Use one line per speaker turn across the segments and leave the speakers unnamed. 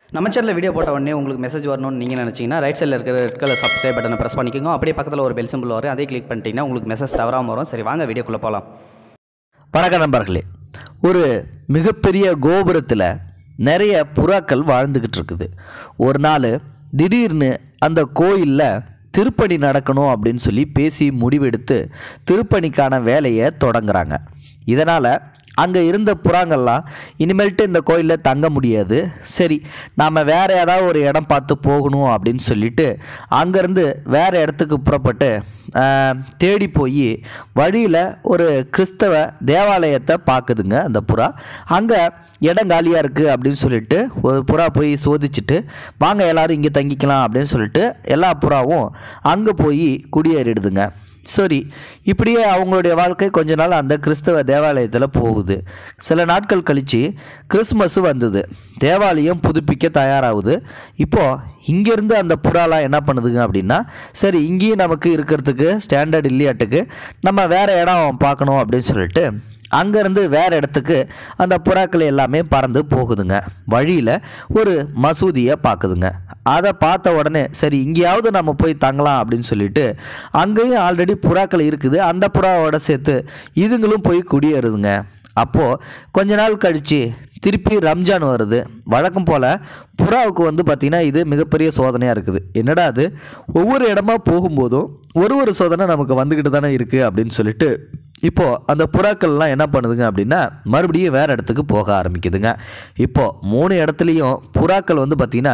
நம்ம சேனலில் வீடியோ போட்ட உடனே உங்களுக்கு மெசேஜ் வரணும்னு நீங்கள் நினச்சிங்கன்னா ரைட் சைடில் இருக்கிற ரெட் கலர் சப்ஸ்கிரைப் பட்டனை ப்ரெஸ் பண்ணிக்கோங்க. அப்படியே பக்கத்தில் ஒரு பெல் சிம்பிள் வரும், அதே கிளிக் பண்ணிட்டீங்கன்னா உங்களுக்கு மெசேஜ் தவறாமல் வரும். சரி, வாங்க வீடியோக்குள்ளே போகலாம்.
வணக்கம் நண்பர்களே. ஒரு மிகப்பெரிய கோபுரத்தில் நிறைய புறாக்கள் வாழ்ந்துக்கிட்டு இருக்குது. ஒரு நாள் திடீர்னு அந்த கோயிலில் திருப்பணி நடக்கணும் அப்படின்னு சொல்லி பேசி முடிவெடுத்து திருப்பணிக்கான வேலையை தொடங்குறாங்க. இதனால் அங்கே இருந்த புறாங்கள்லாம் இனிமேல்ட்டு இந்த கோயிலில் தங்க முடியாது, சரி நாம் வேறு ஏதாவது ஒரு இடம் பார்த்து போகணும் அப்படின்னு சொல்லிட்டு அங்கேருந்து வேறு இடத்துக்கு புறப்பட்டு தேடி போய் வழியில் ஒரு கிறிஸ்தவ தேவாலயத்தை பார்க்குதுங்க. அந்த புறா அங்கே இடம் காலியாக இருக்குது அப்படின்னு சொல்லிட்டு ஒரு புறா போய் சோதிச்சுட்டு வாங்க எல்லோரும் இங்கே தங்கிக்கலாம் அப்படின்னு சொல்லிட்டு எல்லா புறாவும் அங்கே போய் குடியேறிடுதுங்க. சரி, இப்படியே அவங்களுடைய வாழ்க்கை கொஞ்ச நாள் அந்த கிறிஸ்தவ தேவாலயத்தில் போகுது. சில நாட்கள் கழித்து கிறிஸ்மஸ் வந்தது. தேவாலயம் புதுப்பிக்க தயாராகுது. இப்போது இங்கேருந்து அந்த புறாலாம் என்ன பண்ணுதுங்க அப்படின்னா, சரி இங்கேயும் நமக்கு இருக்கிறதுக்கு ஸ்டாண்டர்ட் இல்லையாட்டுக்கு நம்ம வேறு இடம் பார்க்கணும் அப்படின்னு சொல்லிட்டு அங்கேருந்து வேறு இடத்துக்கு அந்த புறாக்கள் எல்லாமே பறந்து போகுதுங்க. வழியில் ஒரு மசூதியை பார்க்குதுங்க. அதை பார்த்த உடனே சரி இங்கேயாவது நம்ம போய் தங்கலாம் அப்படின்னு சொல்லிட்டு அங்கேயும் ஆல்ரெடி புறாக்கள் இருக்குது. அந்த புறாவோட சேர்த்து இதுங்களும் போய் குடியேறுதுங்க. அப்போது கொஞ்ச நாள் கழித்து திருப்பி ரம்ஜான் வருது. வழக்கம் போல் புறாவுக்கு பார்த்திங்கன்னா இது மிகப்பெரிய சோதனையாக இருக்குது. என்னடா அது, ஒவ்வொரு இடமா போகும்போதும் ஒரு சோதனை நமக்கு வந்துக்கிட்டு தானே இருக்குது அப்படின்னு சொல்லிட்டு இப்போது அந்த புறாக்கள்லாம் என்ன பண்ணுதுங்க அப்படின்னா மறுபடியும் வேறு இடத்துக்கு போக ஆரம்பிக்குதுங்க. இப்போது 3 இடத்துலையும் புறாக்கள் பார்த்திங்கன்னா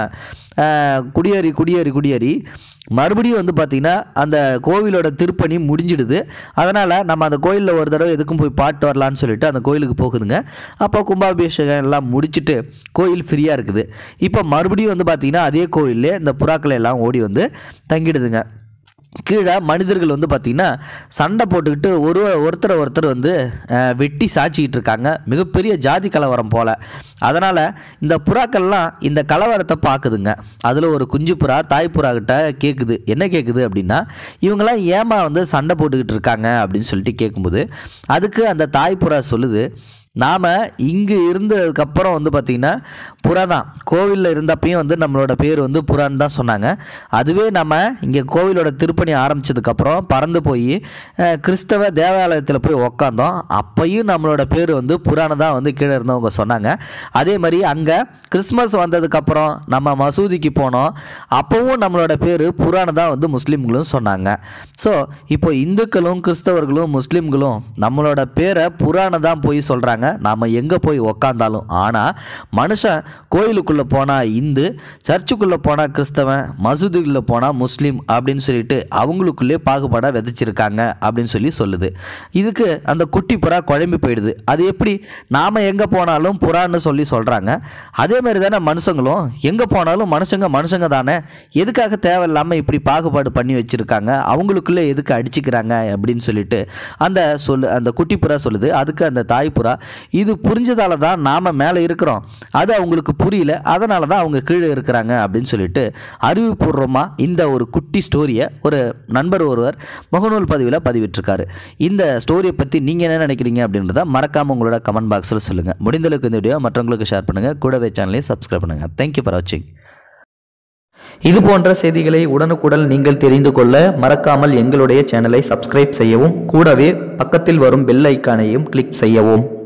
குடியேறி மறுபடியும் பார்த்திங்கன்னா அந்த கோவிலோட திருப்பணி முடிஞ்சிடுது. அதனால் நம்ம அந்த கோயிலில் ஒரு தடவை எதுக்கும் போய் பாட்டு வரலான்னு சொல்லிட்டு அந்த கோயிலுக்கு போகுதுங்க. அப்போ கும்பாபிஷேகம் எல்லாம் முடிச்சுட்டு கோயில் ஃப்ரீயாக இருக்குது. இப்போ மறுபடியும் பார்த்திங்கன்னா அதே கோயிலே இந்த புறாக்களை எல்லாம் ஓடி தங்கிடுதுங்க. கீழே மனிதர்கள் பார்த்திங்கன்னா சண்டை போட்டுக்கிட்டு ஒருத்தர் வெட்டி சாய்ச்சிக்கிட்டு இருக்காங்க. மிகப்பெரிய ஜாதி கலவரம் போல். அதனால் இந்த புறாக்கள்லாம் இந்த கலவரத்தை பார்க்குதுங்க. அதில் ஒரு குஞ்சு புறா தாய் புறா கிட்ட கேட்குது. என்ன கேட்குது அப்படின்னா, இவங்களாம் ஏமா சண்டை போட்டுக்கிட்டு இருக்காங்க அப்படின்னு சொல்லிட்டு கேட்கும்போது அதுக்கு அந்த தாய் புறா சொல்லுது, நாம் இங்கே இருந்ததுக்கப்புறம் பார்த்திங்கன்னா புறா தான். கோவிலில் இருந்தப்பையும் நம்மளோட பேர் புறான்னு தான் சொன்னாங்க. அதுவே நம்ம இங்கே கோவிலோட திருப்பணி ஆரம்பித்ததுக்கப்புறம் பறந்து போய் கிறிஸ்தவ தேவாலயத்தில் போய் உக்காந்தோம். அப்பையும் நம்மளோட பேர் புறான்னு தான் கீழே இருந்தவங்க சொன்னாங்க. அதே மாதிரி அங்கே கிறிஸ்மஸ் வந்ததுக்கப்புறம் நம்ம மசூதிக்கு போனோம். அப்போவும் நம்மளோட பேர் புறான்னு தான் முஸ்லீம்களும் சொன்னாங்க. ஸோ இப்போ இந்துக்களும் கிறிஸ்தவர்களும் முஸ்லீம்களும் நம்மளோட பேரை புறான்னு தான் போய் சொல்கிறாங்க. நாம் எங்கே போய் உக்காந்தாலும். ஆனால் மனுஷன் கோயிலுக்குள்ளே போனால் இந்து, சர்ச்சுக்குள்ளே போனால் கிறிஸ்தவன், மசூதிக்குள்ளே போனால் முஸ்லீம் அப்படின்னு சொல்லிட்டு அவங்களுக்குள்ளே பாகுபாடாக விதைச்சிருக்காங்க அப்படின்னு சொல்லுது. இதுக்கு அந்த குட்டி புறா குழம்பி போயிடுது. அது எப்படி நாம் எங்கே போனாலும் புறான்னு சொல்கிறாங்க, அதே மாதிரி தானே மனுஷங்களும் எங்கே போனாலும் மனுஷங்க தானே, எதுக்காக தேவையில்லாமல் இப்படி பாகுபாடு பண்ணி வச்சுருக்காங்க, அவங்களுக்குள்ளே எதுக்கு அடிச்சுக்கிறாங்க அப்படின்னு சொல்லிட்டு அந்த குட்டி புறா சொல்லுது. அதுக்கு அந்த தாய் புறா, இது புரிஞ்சதால தான் நாம் மேலே இருக்கிறோம், அது அவங்களுக்கு புரியல, அதனால தான் அவங்க கீழே இருக்கிறாங்க அப்படின்னு சொல்லிட்டு அறிவுபூர்வமாக இந்த ஒரு குட்டி ஸ்டோரியை ஒரு நண்பர் ஒருவர் முகநூல் பதிவில் பதிவிட்டிருக்காரு. இந்த ஸ்டோரியை பற்றி நீங்கள் என்ன நினைக்கிறீங்க அப்படின்றத மறக்காமல் உங்களோட கமெண்ட் பாக்ஸில் சொல்லுங்கள். முடிந்தளவுக்கு இந்த வீடியோ மற்றவங்களுக்கு ஷேர் பண்ணுங்கள். கூடவே சேனலையும் சப்ஸ்கிரைப் பண்ணுங்கள். தேங்க்யூ ஃபார் வாட்சிங்.
இது போன்ற செய்திகளை உடனுக்குடன் நீங்கள் தெரிந்து கொள்ள மறக்காமல் எங்களுடைய சேனலை சப்ஸ்கிரைப் செய்யவும், கூடவே பக்கத்தில் வரும் பெல் ஐக்கானையும் கிளிக் செய்யவும்.